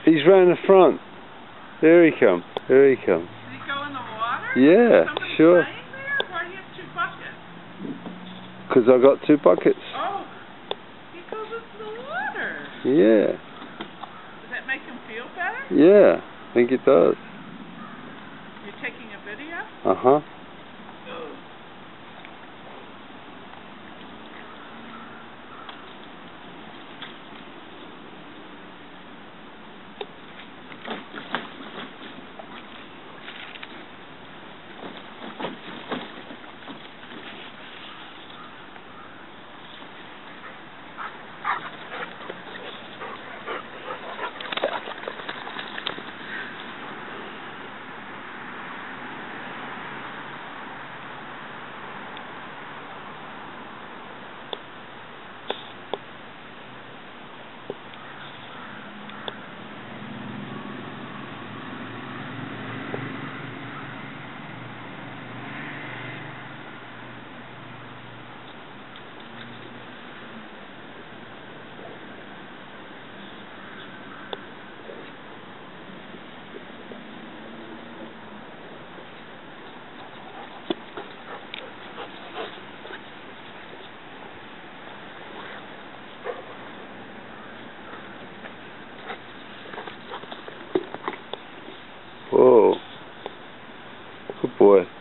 He's round the front. There he comes. There he comes. Did he go in the water? Yeah, Somebody sure. playing there? Why do you have 2 buckets? Because I got 2 buckets. Oh, he goes into the water. Yeah. Does that make him feel better? Yeah, I think it does. You're taking a video? Uh-huh. Whoa. Good boy.